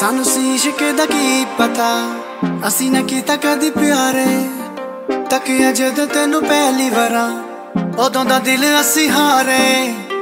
सानू सी इश्क दा की पता, असी ना कीता कदी प्यारे। तकिया जदों तेनू पहली वारा, उदों दा दिल असी हारे।